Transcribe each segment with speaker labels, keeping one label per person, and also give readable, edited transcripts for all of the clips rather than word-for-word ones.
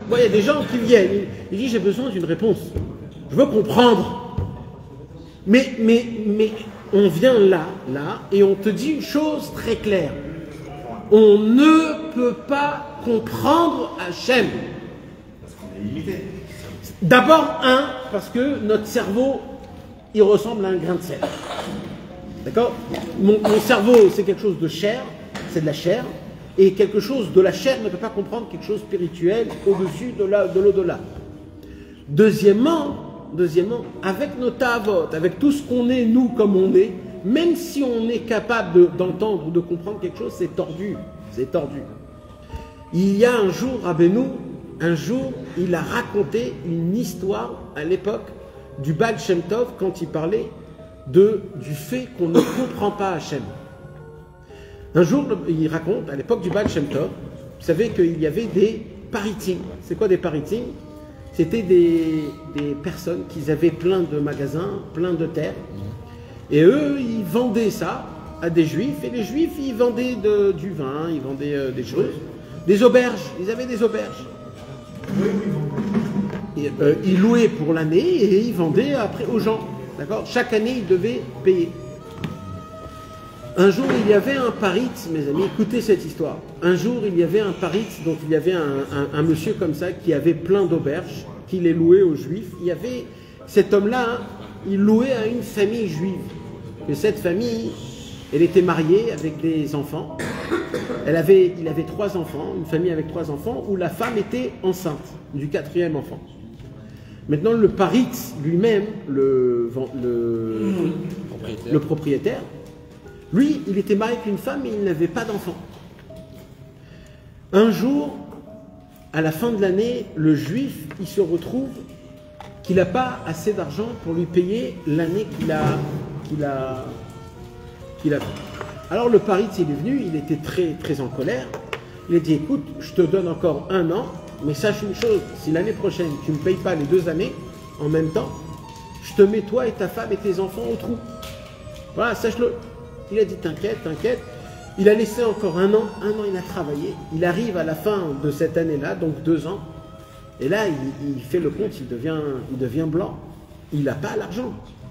Speaker 1: Bon, il y a des gens qui viennent, ils disent j'ai besoin d'une réponse. Je veux comprendre. Mais on vient là, et on te dit une chose très claire. On ne peut pas comprendre Hachem.
Speaker 2: Parce qu'on est limité.
Speaker 1: D'abord, parce que notre cerveau, il ressemble à un grain de sel. D'accord? Mon cerveau, c'est quelque chose de chair, c'est de la chair, et quelque chose de la chair ne peut pas comprendre quelque chose de spirituel au-dessus de l'au-delà. Deuxièmement, avec nos ta'avot, avec tout ce qu'on est, nous, comme on est, même si on est capable d'entendre ou de comprendre quelque chose, c'est tordu. C'est tordu. Il y a un jour, Rabbeinu, il a raconté une histoire à l'époque du Baal Shem Tov quand il parlait du fait qu'on ne comprend pas Hachem. Un jour, il raconte, à l'époque du Baal Shem Tov, vous savez qu'il y avait des paritim. C'est quoi des paritim? C'était des personnes qui avaient plein de magasins, plein de terres. Et eux, ils vendaient ça à des juifs. Et les juifs, ils vendaient du vin, ils vendaient des choses. Des auberges. Ils avaient des auberges. Et, ils louaient pour l'année et ils vendaient après aux gens. D'accord? Chaque année, ils devaient payer. Un jour, il y avait un parit, mes amis, écoutez cette histoire. Un jour, il y avait un parit, donc il y avait un monsieur comme ça qui avait plein d'auberges, qui les louait aux juifs. Il y avait cet homme-là, il louait à une famille juive. Et cette famille, elle était mariée avec des enfants. Il avait 3 enfants, une famille avec 3 enfants, où la femme était enceinte du 4e enfant. Maintenant, le parit lui-même, le propriétaire, lui, il était marié avec une femme et il n'avait pas d'enfant. Un jour, à la fin de l'année, le juif, il se retrouve qu'il n'a pas assez d'argent pour lui payer l'année qu'il a fait. Alors le parit, il est venu, il était très, très en colère. Il a dit, écoute, je te donne encore 1 an, mais sache une chose, si l'année prochaine, tu ne me payes pas les 2 années en même temps, je te mets toi et ta femme et tes enfants au trou. Voilà, sache-le. Il a dit, t'inquiète, t'inquiète. Il a laissé encore 1 an. 1 an, il a travaillé. Il arrive à la fin de cette année-là, donc 2 ans. Et là, il fait le compte, il devient blanc. Il n'a pas l'argent.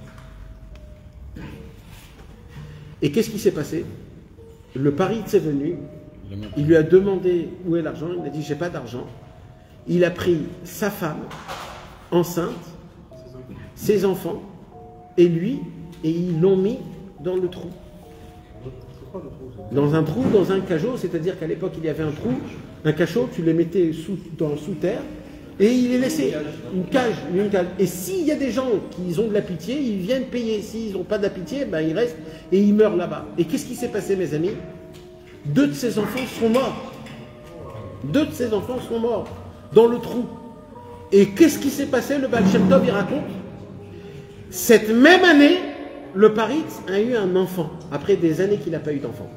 Speaker 1: Et qu'est-ce qui s'est passé? Le parit est venu. Il lui a demandé où est l'argent. Il a dit, j'ai pas d'argent. Il a pris sa femme, enceinte, ses enfants, et lui, et ils l'ont mis dans le trou. Dans un trou, dans un cachot, c'est-à-dire qu'à l'époque, il y avait un trou, un cachot, tu les mettais sous terre, et il les laissait. Une cage. Et s'il y a des gens qui ont de la pitié, ils viennent payer. S'ils n'ont pas de la pitié, ben ils restent et ils meurent là-bas. Et qu'est-ce qui s'est passé, mes amis? 2 de ses enfants sont morts. 2 de ses enfants sont morts dans le trou. Et qu'est-ce qui s'est passé? Le Baal Shem Tov, il raconte. Cette même année, le parit a eu un enfant, après des années qu'il n'a pas eu d'enfant.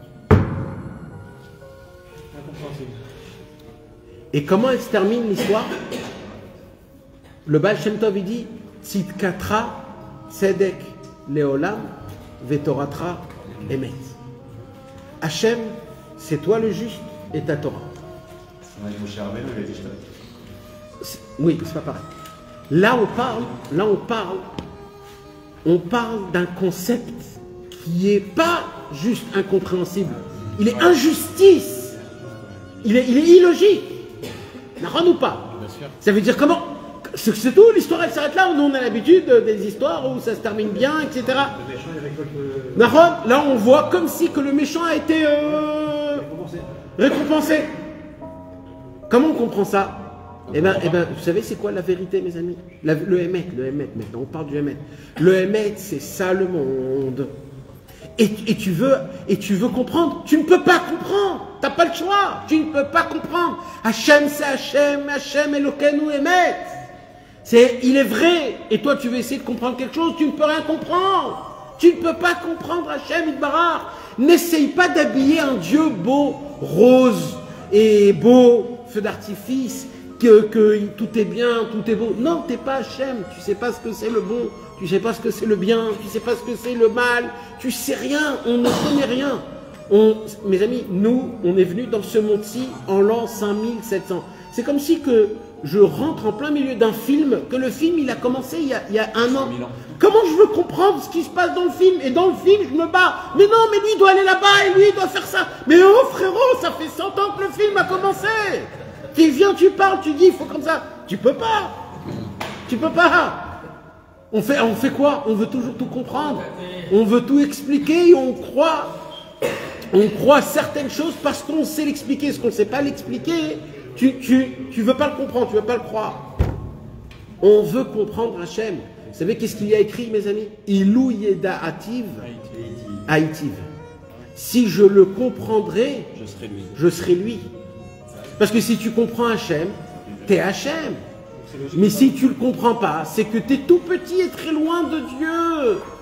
Speaker 1: Et comment elle se termine l'histoire? Le Baal Shem Tov, il dit Tzidkatra Tzedek Leolam Vetoratra Emet. Hachem, c'est toi le juste et ta Torah. Oui, c'est pas pareil. Là, on parle d'un concept qui n'est pas juste incompréhensible. Il est injustice. Il est illogique. N'arrête ou pas. Ça veut dire comment? C'est tout, l'histoire elle s'arrête là. Nous on a l'habitude des histoires où ça se termine bien, etc. Là on voit comme si que le méchant a été récompensé. Comment on comprend ça? Eh ben, vous savez c'est quoi la vérité, mes amis? Le Emet, maintenant on parle du Emet. Le Emet, c'est ça le monde. Et tu veux comprendre? Tu ne peux pas comprendre. T'as pas le choix. Tu ne peux pas comprendre. Hachem, c'est Hachem. Hachem, Elokeinu, Emet. Il est vrai. Et toi, tu veux essayer de comprendre quelque chose. Tu ne peux rien comprendre. Tu ne peux pas comprendre Hachem, Itbarach. N'essaye pas d'habiller un Dieu beau, rose et beau, feu d'artifice, que tout est bien, tout est beau. Non, t'es pas Hachem. Tu sais pas ce que c'est le bon. Tu sais pas ce que c'est le bien, tu sais pas ce que c'est le mal, tu sais rien, on ne connaît rien. Mes amis, nous, on est venus dans ce monde-ci en l'an 5700. C'est comme si que je rentre en plein milieu d'un film, que le film il a commencé il y a 1 an. Comment je veux comprendre ce qui se passe dans le film? Et dans le film, je me bats. Mais non, mais lui il doit aller là-bas et lui il doit faire ça. Mais oh frérot, ça fait 100 ans que le film a commencé. Tu viens, tu parles, tu dis il faut comme ça. Tu peux pas. Tu peux pas. On fait quoi? On veut toujours tout comprendre. On veut tout expliquer et on croit certaines choses parce qu'on sait l'expliquer. Ce qu'on ne sait pas l'expliquer, tu veux pas le comprendre, tu veux pas le croire. On veut comprendre Hachem. Vous savez qu'est-ce qu'il y a écrit, mes amis? Ilou Yeda Ativ Haïtiv. Si je le comprendrai, je serai lui. Parce que si tu comprends Hachem, t'es Hachem. Mais si tu ne le comprends pas, c'est que tu es tout petit et très loin de Dieu.